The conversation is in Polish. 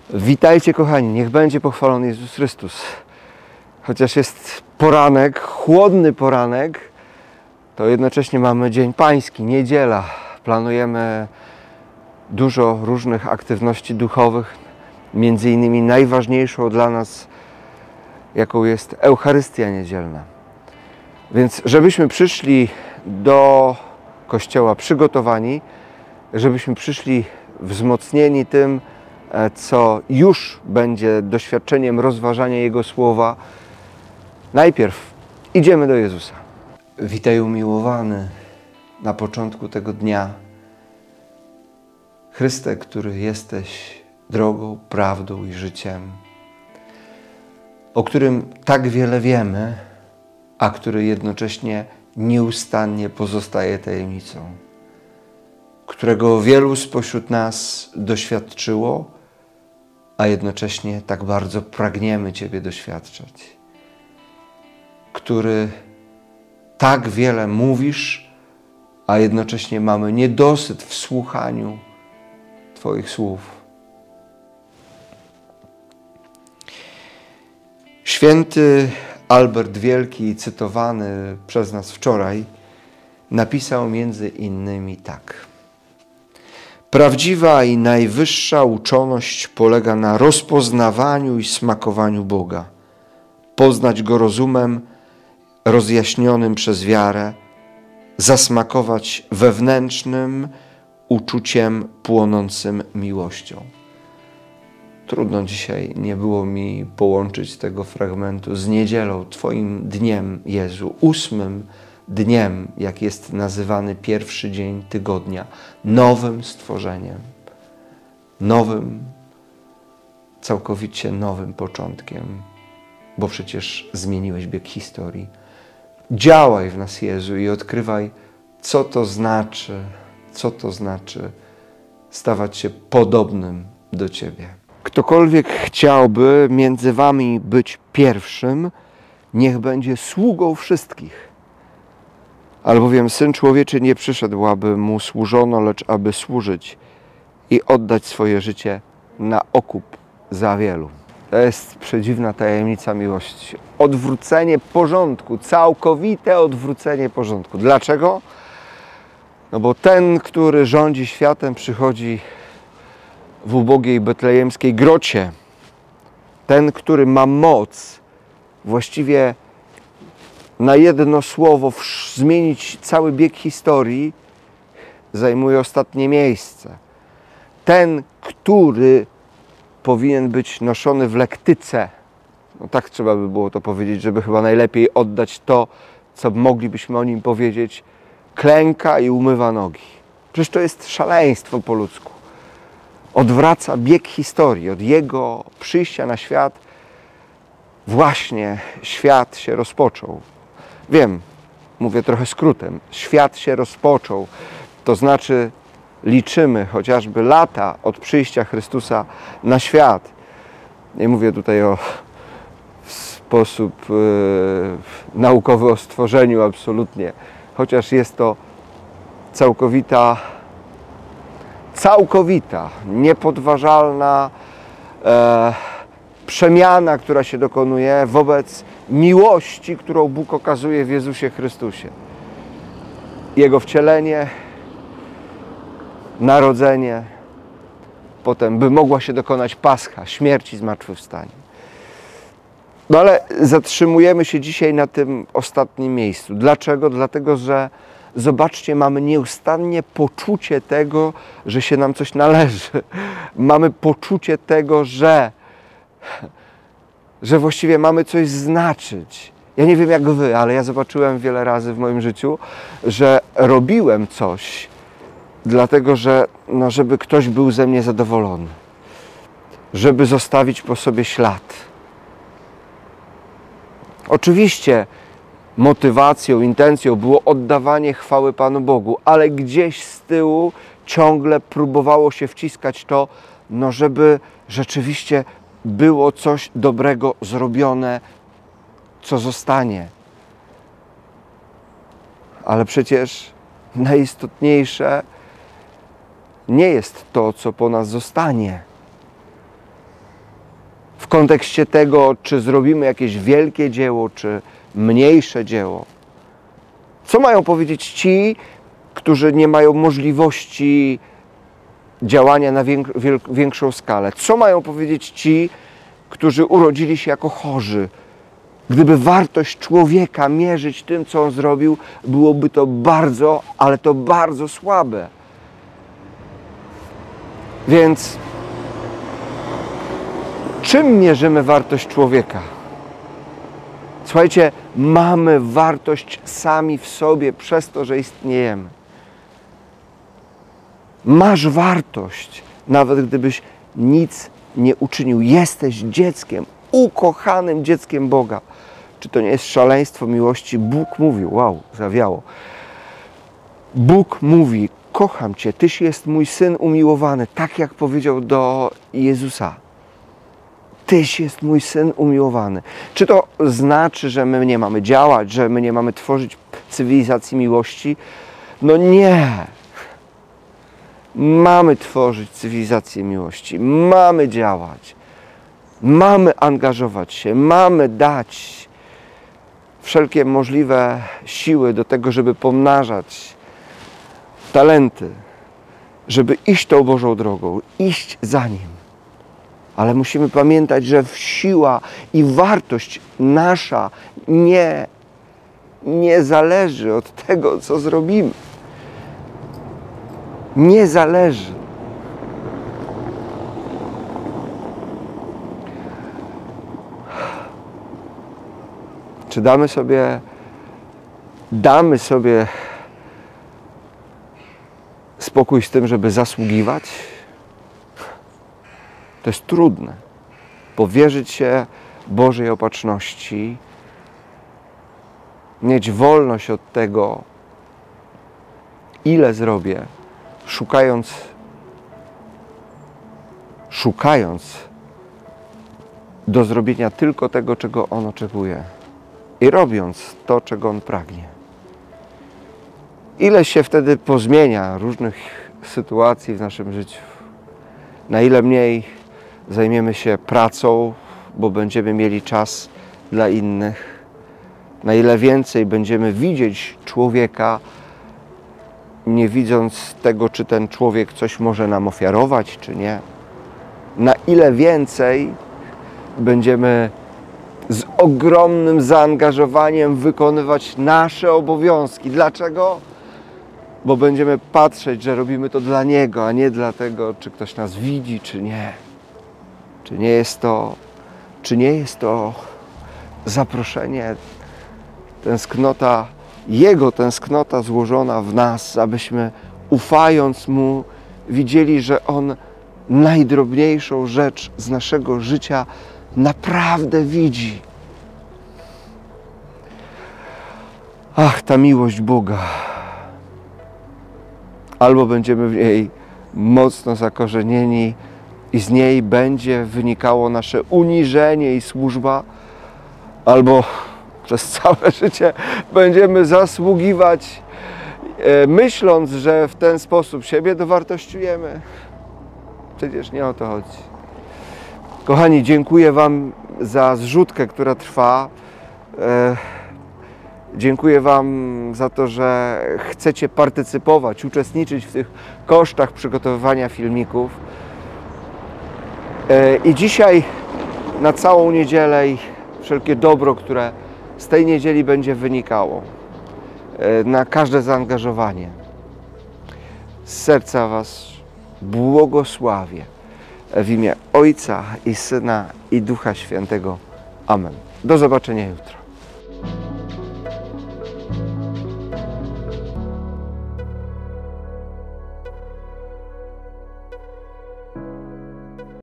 Witajcie kochani, niech będzie pochwalony Jezus Chrystus. Chociaż jest poranek, chłodny poranek, to jednocześnie mamy Dzień Pański, niedziela. Planujemy dużo różnych aktywności duchowych, między innymi najważniejszą dla nas, jaką jest Eucharystia Niedzielna. Więc żebyśmy przyszli do Kościoła przygotowani, żebyśmy przyszli wzmocnieni tym, co już będzie doświadczeniem rozważania Jego Słowa, najpierw idziemy do Jezusa. Witaj umiłowany na początku tego dnia. Chryste, który jesteś drogą, prawdą i życiem, o którym tak wiele wiemy, a który jednocześnie nieustannie pozostaje tajemnicą, którego wielu spośród nas doświadczyło, a jednocześnie tak bardzo pragniemy Ciebie doświadczać, który tak wiele mówisz, a jednocześnie mamy niedosyt w słuchaniu Twoich słów. Święty Albert Wielki, cytowany przez nas wczoraj, napisał między innymi tak. Prawdziwa i najwyższa uczoność polega na rozpoznawaniu i smakowaniu Boga. Poznać Go rozumem rozjaśnionym przez wiarę, zasmakować wewnętrznym uczuciem płonącym miłością. Trudno dzisiaj nie było mi połączyć tego fragmentu z niedzielą, Twoim dniem, Jezu, 8. dniem, jak jest nazywany pierwszy dzień tygodnia, nowym stworzeniem, nowym, całkowicie nowym początkiem, bo przecież zmieniłeś bieg historii. Działaj w nas, Jezu, i odkrywaj, co to znaczy stawać się podobnym do Ciebie. Ktokolwiek chciałby między wami być pierwszym, niech będzie sługą wszystkich. Albowiem Syn Człowieczy nie przyszedł, aby Mu służono, lecz aby służyć i oddać swoje życie na okup za wielu. To jest przedziwna tajemnica miłości. Odwrócenie porządku, całkowite odwrócenie porządku. Dlaczego? No bo ten, który rządzi światem, przychodzi w ubogiej betlejemskiej grocie. Ten, który ma moc właściwie na jedno słowo zmienić cały bieg historii, zajmuje ostatnie miejsce. Ten, który powinien być noszony w lektyce, no tak trzeba by było to powiedzieć, żeby chyba najlepiej oddać to, co moglibyśmy o nim powiedzieć, klęka i umywa nogi. Przecież to jest szaleństwo po ludzku. Odwraca bieg historii. Od Jego przyjścia na świat właśnie świat się rozpoczął. Wiem, mówię trochę skrótem. Świat się rozpoczął. To znaczy liczymy chociażby lata od przyjścia Chrystusa na świat. Nie mówię tutaj o sposób naukowy o stworzeniu, absolutnie. Chociaż jest to całkowita, niepodważalna przemiana, która się dokonuje wobec miłości, którą Bóg okazuje w Jezusie Chrystusie. Jego wcielenie, narodzenie, potem by mogła się dokonać Pascha, śmierć i zmartwychwstanie. No ale zatrzymujemy się dzisiaj na tym ostatnim miejscu. Dlaczego? Dlatego, że zobaczcie, mamy nieustannie poczucie tego, że się nam coś należy. Mamy poczucie tego, że właściwie mamy coś znaczyć. Ja nie wiem jak wy, ale ja zobaczyłem wiele razy w moim życiu, że robiłem coś, dlatego że żeby ktoś był ze mnie zadowolony. Żeby zostawić po sobie ślad. Oczywiście motywacją, intencją było oddawanie chwały Panu Bogu, ale gdzieś z tyłu ciągle próbowało się wciskać to, żeby rzeczywiście było coś dobrego zrobione, co zostanie. Ale przecież najistotniejsze nie jest to, co po nas zostanie. kontekście tego, czy zrobimy jakieś wielkie dzieło, czy mniejsze dzieło. Co mają powiedzieć ci, którzy nie mają możliwości działania na większą skalę? Co mają powiedzieć ci, którzy urodzili się jako chorzy? Gdyby wartość człowieka mierzyć tym, co on zrobił, byłoby to bardzo, ale to bardzo słabe. Więc czym mierzymy wartość człowieka? Słuchajcie, mamy wartość sami w sobie przez to, że istniejemy. Masz wartość, nawet gdybyś nic nie uczynił. Jesteś dzieckiem, ukochanym dzieckiem Boga. Czy to nie jest szaleństwo miłości? Bóg mówił, wow, zawiało. Bóg mówi, kocham Cię, Tyś jest mój Syn umiłowany, tak jak powiedział do Jezusa. Tyś jest mój Syn umiłowany. Czy to znaczy, że my nie mamy działać, że my nie mamy tworzyć cywilizacji miłości? No nie. Mamy tworzyć cywilizację miłości, mamy działać, mamy angażować się, mamy dać wszelkie możliwe siły do tego, żeby pomnażać talenty, żeby iść tą Bożą drogą, iść za Nim. Ale musimy pamiętać, że siła i wartość nasza nie zależy od tego, co zrobimy. Nie zależy. Czy damy sobie spokój z tym, żeby zasługiwać? To jest trudne. Powierzyć się Bożej opatrzności, mieć wolność od tego, ile zrobię, szukając do zrobienia tylko tego, czego On oczekuje i robiąc to, czego On pragnie. Ile się wtedy pozmienia różnych sytuacji w naszym życiu. Na ile mniej zajmiemy się pracą, bo będziemy mieli czas dla innych. Na ile więcej będziemy widzieć człowieka, nie widząc tego, czy ten człowiek coś może nam ofiarować, czy nie. Na ile więcej będziemy z ogromnym zaangażowaniem wykonywać nasze obowiązki. Dlaczego? Bo będziemy patrzeć, że robimy to dla Niego, a nie dlatego, czy ktoś nas widzi, czy nie. Czy nie jest to zaproszenie, tęsknota, Jego tęsknota złożona w nas, abyśmy ufając Mu widzieli, że On najdrobniejszą rzecz z naszego życia naprawdę widzi. Ach, ta miłość Boga. Albo będziemy w niej mocno zakorzenieni i z niej będzie wynikało nasze uniżenie i służba, albo przez całe życie będziemy zasługiwać, myśląc, że w ten sposób siebie dowartościujemy. Przecież nie o to chodzi. Kochani, dziękuję Wam za zrzutkę, która trwa. Dziękuję Wam za to, że chcecie partycypować, uczestniczyć w tych kosztach przygotowywania filmików. I dzisiaj na całą niedzielę i wszelkie dobro, które z tej niedzieli będzie wynikało, na każde zaangażowanie, z serca Was błogosławię w imię Ojca i Syna i Ducha Świętego. Amen. Do zobaczenia jutro.